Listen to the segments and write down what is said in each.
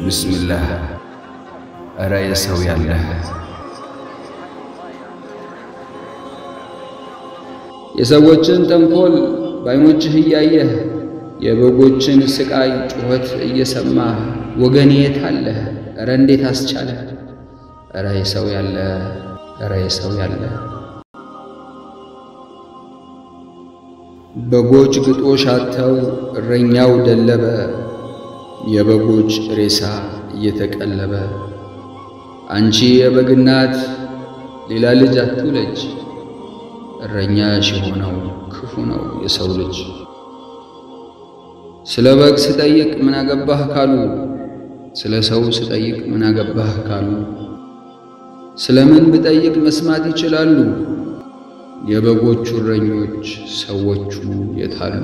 ቢስሚላህ አረ የሰው ያለህ የሰዎችን ተንኮል ባይኖችህ እያየህ የበጎችን ስቃይ ጩኸት እየሰማህ ወገኔ የት አለህ? አረ እንዴት አስቻለህ? አረ የሰው ያለህ አረ የሰው ያለህ በጎች ግጦሽ አጥተው እረኛው ደለበ የበጎች ሬሳ እየተቀለበ አንቺ የበግ እናት ሌላ ልጅ አትውለጅ እረኛሽ የሆነው ክፉ ነው የሰው ልጅ ስለ በግ ስጠይቅ ምን አገባህ ካሉ ስለ ሰው ስጠይቅ ምን አገባህ ካሉ ስለምን ብጠይቅ መስማት ይችላሉ የበጎቹ እረኞች ሰዎቹ የታሉ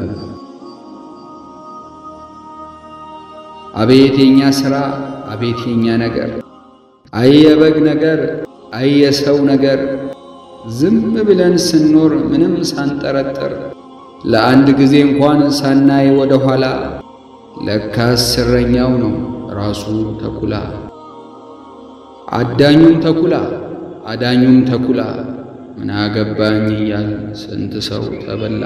አቤት የኛ ሥራ አቤት የኛ ነገር አይ የበግ ነገር አይ የሰው ነገር ዝም ብለን ስንኖር ምንም ሳንጠረጥር ለአንድ ጊዜ እንኳን ሳናይ ወደ ኋላ ለካስ እረኛው ነው ራሱ ተኩላ አዳኙም ተኩላ አዳኙም ተኩላ ምን አገባኝ እያል ስንት ሰው ተበላ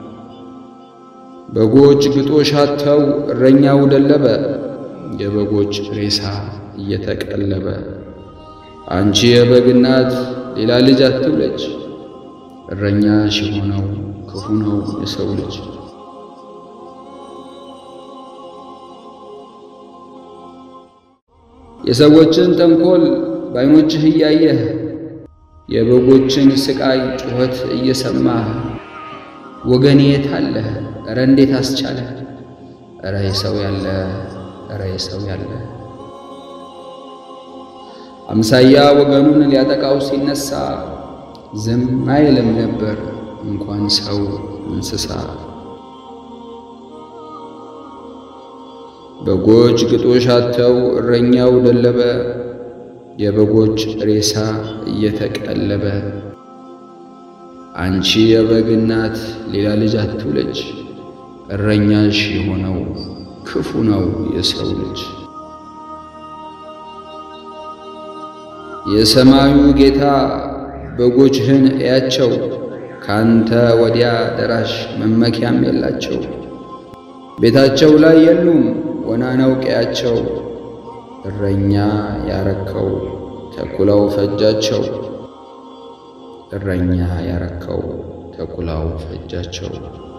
በጎች ግጦሽ አጥተው እረኛው ደለበ የበጎች ሬሳ እየተቀለበ አንቺ የበግ እናት ሌላ ልጅ አትውለጅ እረኛሽ የሆነው ክፉ ነው የሰው ልጅ የሰዎችን ተንኮል ባይኖችህ እያየህ የበጎችን ስቃይ ጩኸት እየሰማህ ወገኔ የት አለህ? አረ እንዴት አስቻለህ? አረ የሰው ያለህ አረ የሰው ያለህ አምሳያ ወገኑን ሊያጠቃው ሲነሳ ዝም አይልም ነበር እንኳን ሰው እንስሳ በጎች ግጦሽ አጥተው እረኛው ደለበ የበጎች ሬሳ እየተቀለበ አንቺ የበግ እናት ሌላ ልጅ አትውለጅ እረኛሽ የሆነው ክፉ ነው የሰው ልጅ የሰማዩ ጌታ በጎችህን እያቸው ካንተ ወዲያ ደራሽ መመኪያም የላቸው ቤታቸው ላይ የሉም ወና ነው ቀያቸው እረኛ ያረከው ተኩላው ፈጃቸው እረኛ ያረከው ተኩላው ፈጃቸው